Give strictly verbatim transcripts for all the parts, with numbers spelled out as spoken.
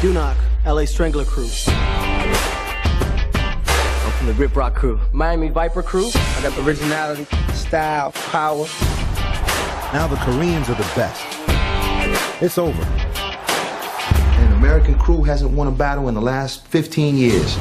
Dunock, L A Strangler crew. I'm from the Rip Rock crew. Miami Viper crew. I got the originality, style, power. Now the Koreans are the best. It's over. An American crew hasn't won a battle in the last fifteen years.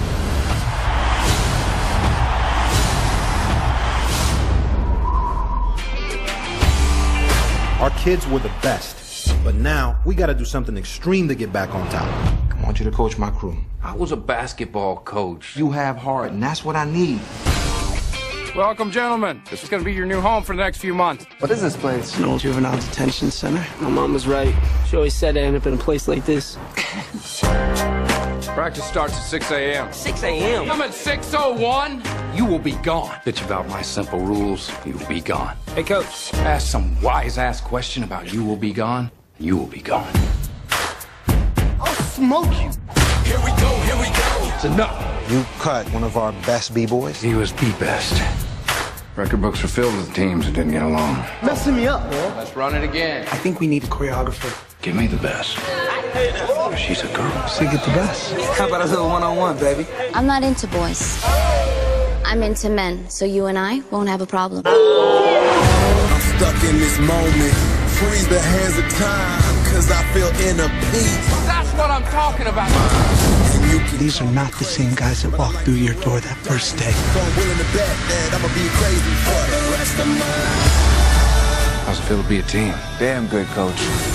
Our kids were the best, but now we gotta do something extreme to get back on top. I want you to coach my crew. I was a basketball coach. You have heart, and that's what I need. Welcome, gentlemen. This is going to be your new home for the next few months. What is this place? It's an old juvenile detention center. My mom was right. She always said I end up in a place like this. Practice starts at six A M six A M? I'm at six oh one. You will be gone. Bitch about my simple rules, you will be gone. Hey, coach. Ask some wise-ass question about you will be gone, you will be gone. I'll smoke you. Here we go, here we go. It's enough. You cut one of our best B-boys. He was the best. Record books were filled with teams that didn't get along. Messing me up, man. Let's run it again. I think we need a choreographer. Give me the best. She's a girl. So you get the best. How about a little one-on-one, baby? I'm not into boys. I'm into men, so you and I won't have a problem. I'm stuck in this moment. Freeze the hands of time, cause I feel inner peace. That's what I'm talking about. These are not the same guys that walked through your door that first day. So I'm willing to bet that I'ma be crazy for the rest of my life. How's it feel to be a team? Damn good, coach.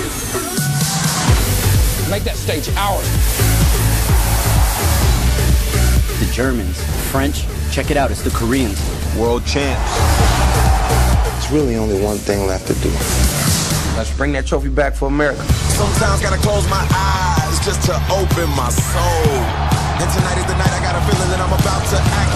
Make that stage ours. The Germans, French, check it out, it's the Koreans. World champs. There's really only one thing left to do. Let's bring that trophy back for America. Sometimes gotta close my eyes just to open my soul. And tonight is the night I got a feeling that I'm about to act